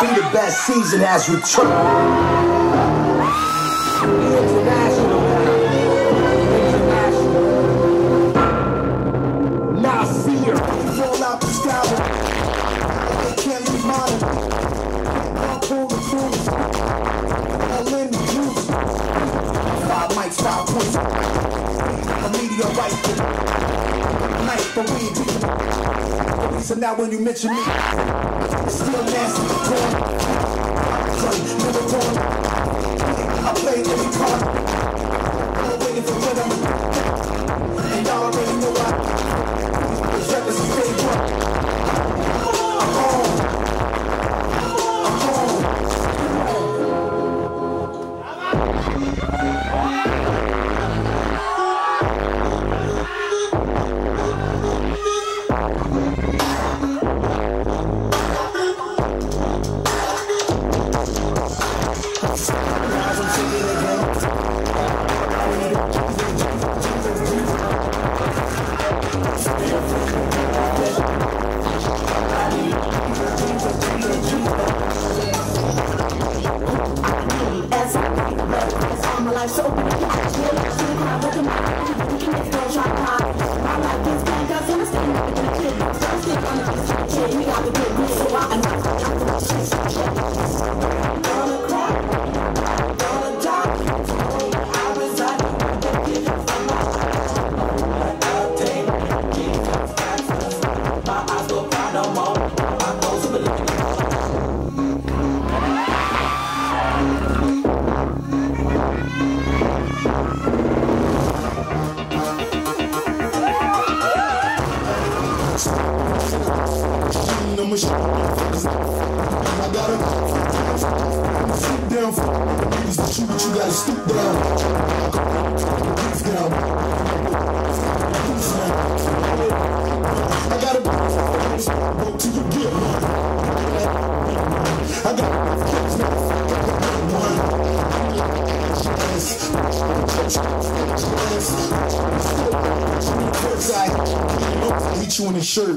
Be the best season has returned. International now. International. Now fear. Fall out the sky. They can't be modern. I'll pull the truth. I'll in the juice. 5 mics, 5 points. A meteorite. Night, but we ain't beating. So now when you mention me, it's still nasty. Never torn. I played every card. I'm waiting for rhythm. And y'all already know why. This rap is a stage one. I'm home. I'm home. Hit you in the shirt.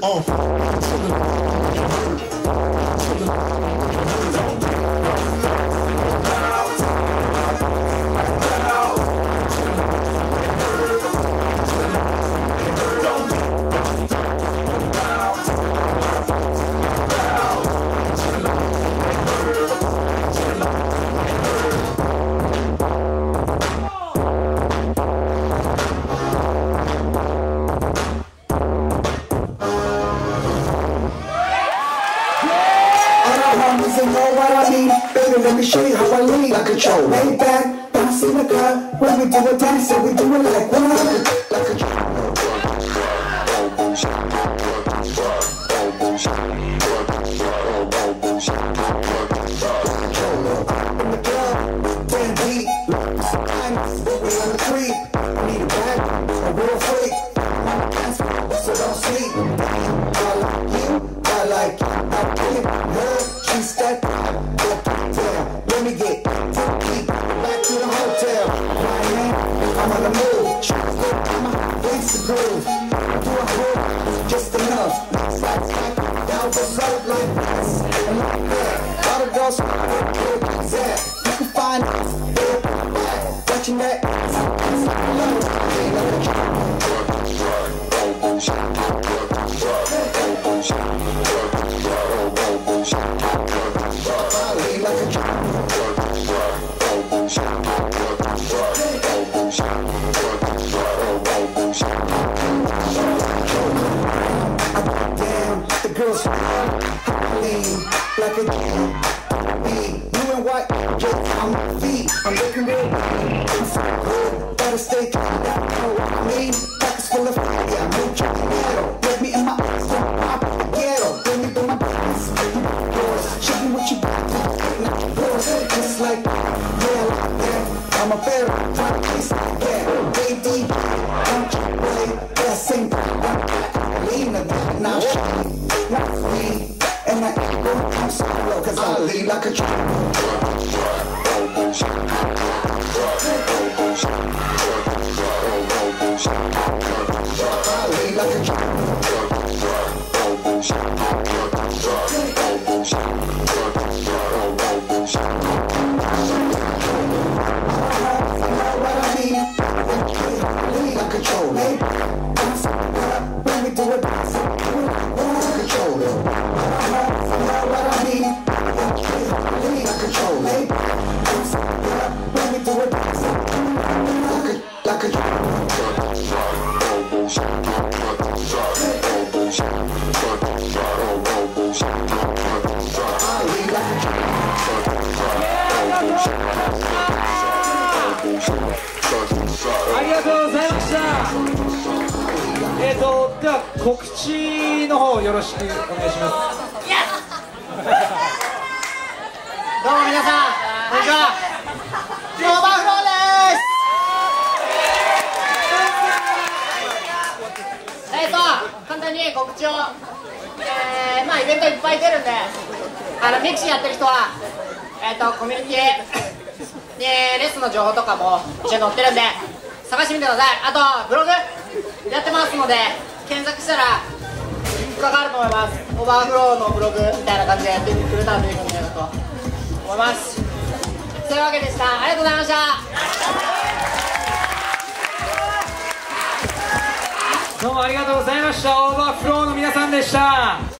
Let me show you how I lead like a troll. Lay back, bounce in the car. When we do a dance, so we do it like one. Like a troll. In the club, 10 deep. We on the creep. Need a bag, a real freak. So don't sleep. I like you, I like you. I think her, she's that. Let me get back to the hotel. I'm on the move. Waste the groove. Do a hook, just enough. Down the road like this and like that. All the girls that you can find watching that. Like a the girls lean like a blue and white, just on my feet. I'm looking real I'm so good, gotta stay I mean, pockets full of yeah, I'm no ghetto. Let me in my eyes, don't pop the ghetto. Let me do my business. Show me what you got. Just like yeah, like that. I'm a bear, place like that. Baby, don't you play that same lean now not me, and I ain't gonna come solo, cause I lean like a tree. I lean like a tree. では告知の方よろしくお願いします。 どうも皆さん、こんにちは。ノーバフローです。簡単に告知を、まあイベントいっぱい出るんで、ミクシーやってる人は、コミュニティにレッスンの情報とかも一緒に載ってるんで探してみてください。あとブログやってますので検索したら引っかかると思います。オーバーフローのブログみたいな感じでやってくれたら出てくるんじゃないかと思います。というわけでした。ありがとうございました。 どうもありがとうございました。オーバーフローの皆さんでした。